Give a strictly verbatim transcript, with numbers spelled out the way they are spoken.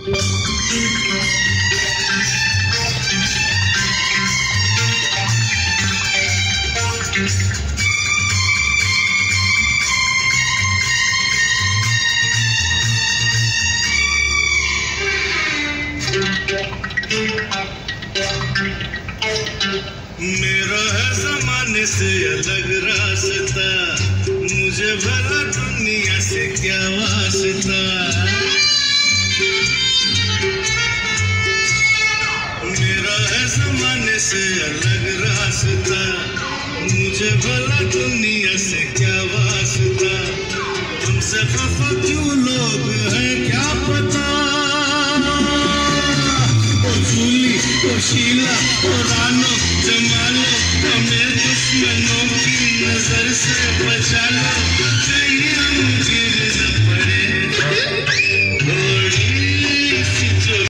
मेरा है जमाने से अलग रास्ता, मुझे भला दुनिया से क्या वास्ता। मेरा है जमाने से अलग रास्ता, मुझे भला दुनिया से क्या वास्ता। हमसे खफा क्यों लोग हैं क्या पता, ओ झूली ओ शीला ओ रानो जमालो, हमें दुश्मनों की नजर से बचा लो, कहीं हम गिर न